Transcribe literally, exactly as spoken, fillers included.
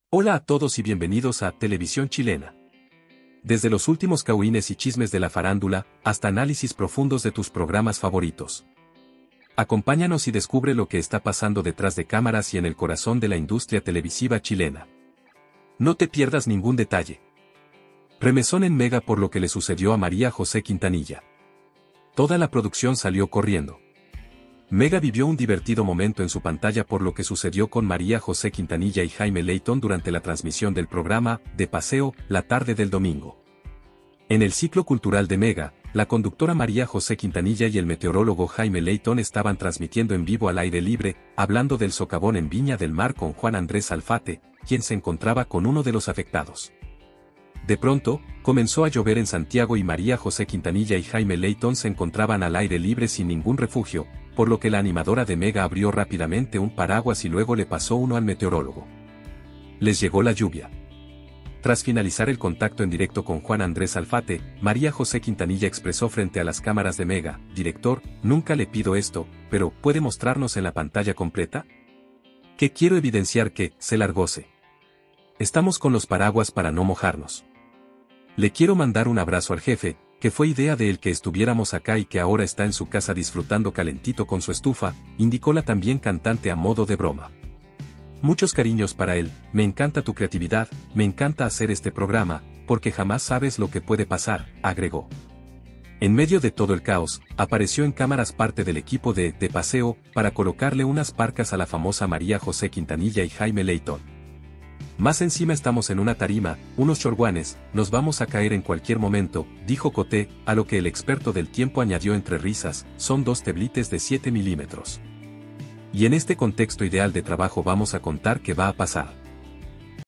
Hola a todos y bienvenidos a Televisión Chilena. Desde los últimos cagüines y chismes de la farándula, hasta análisis profundos de tus programas favoritos. Acompáñanos y descubre lo que está pasando detrás de cámaras y en el corazón de la industria televisiva chilena. No te pierdas ningún detalle. Remesón en Mega por lo que le sucedió a María José Quintanilla. Toda la producción salió corriendo. Mega vivió un divertido momento en su pantalla por lo que sucedió con María José Quintanilla y Jaime Leyton durante la transmisión del programa De Paseo, la tarde del domingo. En el ciclo cultural de Mega, la conductora María José Quintanilla y el meteorólogo Jaime Leyton estaban transmitiendo en vivo al aire libre, hablando del socavón en Viña del Mar con Juan Andrés Alfate, quien se encontraba con uno de los afectados. De pronto, comenzó a llover en Santiago y María José Quintanilla y Jaime Leyton se encontraban al aire libre sin ningún refugio, por lo que la animadora de Mega abrió rápidamente un paraguas y luego le pasó uno al meteorólogo. Les llegó la lluvia. Tras finalizar el contacto en directo con Juan Andrés Alfate, María José Quintanilla expresó frente a las cámaras de Mega: «Director, nunca le pido esto, pero ¿puede mostrarnos en la pantalla completa? Que quiero evidenciar que se largóse. Estamos con los paraguas para no mojarnos. Le quiero mandar un abrazo al jefe, que fue idea de él que estuviéramos acá y que ahora está en su casa disfrutando calentito con su estufa», indicó la también cantante a modo de broma. «Muchos cariños para él, me encanta tu creatividad, me encanta hacer este programa, porque jamás sabes lo que puede pasar», agregó. En medio de todo el caos, apareció en cámaras parte del equipo de De Paseo, para colocarle unas parcas a la famosa María José Quintanilla y Jaime Leyton. «Más encima estamos en una tarima, unos chorguanes, nos vamos a caer en cualquier momento», dijo Coté, a lo que el experto del tiempo añadió entre risas: «Son dos teblites de siete milímetros. Y en este contexto ideal de trabajo vamos a contar qué va a pasar».